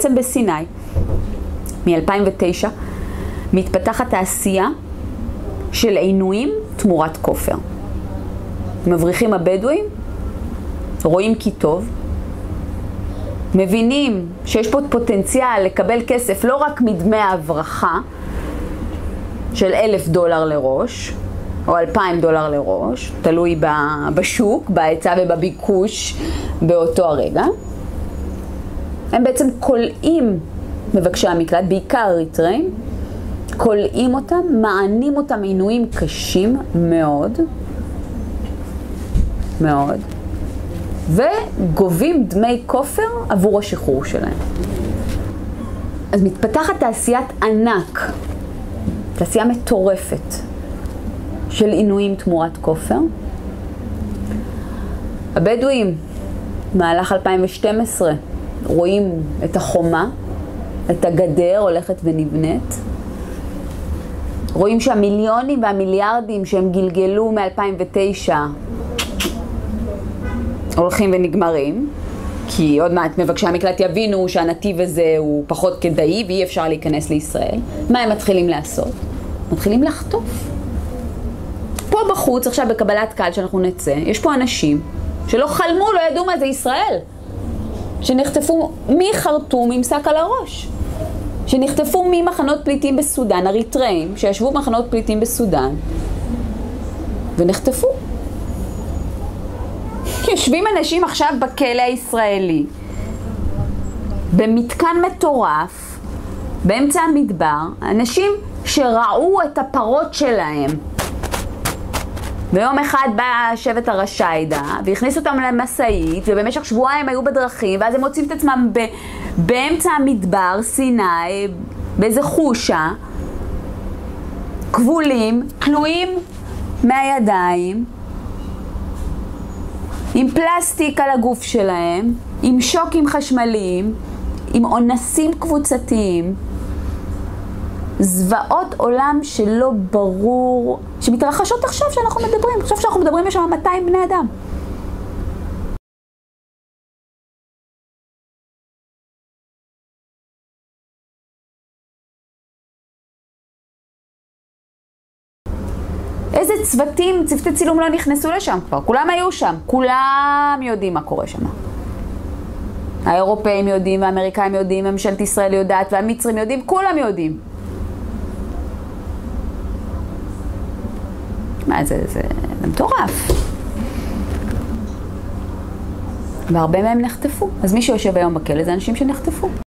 בעצם בסיני, מ-2009, מתפתחת תעשייה של עינויים תמורת כופר. מבריחים הבדואים, רואים כי טוב, מבינים שיש פה פוטנציאל לקבל כסף לא רק מדמי ההברחה של $1,000 לראש, או $2,000 לראש, תלוי בשוק, בהיצע ובביקוש באותו הרגע. הם בעצם קולעים מבקשי המקלט, בעיקר אריתראים, קולעים אותם, מענים אותם עינויים קשים מאוד, מאוד, וגובים דמי כופר עבור השחרור שלהם. אז מתפתחת תעשיית ענק, תעשייה מטורפת של עינויים תמורת כופר. הבדואים, מהלך 2012, רואים את החומה, את הגדר הולכת ונבנית. רואים שהמיליונים והמיליארדים שהם גלגלו מ-2009 הולכים ונגמרים, כי עוד מעט מבקשי המקלט יבינו שהנתיב הזה הוא פחות כדאי ואי אפשר להיכנס לישראל. מה הם מתחילים לעשות? מתחילים לחטוף. פה בחוץ, עכשיו בקבלת קהל שאנחנו נצא, יש פה אנשים שלא חלמו, לא ידעו מה זה ישראל, שנחטפו מחרטום עם שק על הראש, שנחטפו ממחנות פליטים בסודן, אריתראים שישבו במחנות פליטים בסודן ונחטפו. יושבים אנשים עכשיו בכלא הישראלי במתקן מטורף באמצע המדבר, אנשים שראו את הפרות שלהם, ויום אחד בא שבט הרשיידה והכניס אותם למסעית, ובמשך שבועיים היו בדרכים, ואז הם מוצאים את עצמם באמצע המדבר, סיני, באיזה חושה, כבולים, תלויים מהידיים, עם פלסטיק על הגוף שלהם, עם שוקים חשמליים, עם אונסים קבוצתיים, זוועות עולם שלא ברור, שמתרחשות עכשיו שאנחנו מדברים. עכשיו שאנחנו מדברים יש שם 200 בני אדם. איזה צוותים, צוותי צילום לא נכנסו לשם כבר? כולם היו שם, כולם יודעים מה קורה שם. האירופאים יודעים, והאמריקאים יודעים, ממשלת ישראל יודעת, והמצרים יודעים, כולם יודעים. מה זה מטורף. והרבה מהם נחטפו. אז מי שיושב היום בכלא זה אנשים שנחטפו.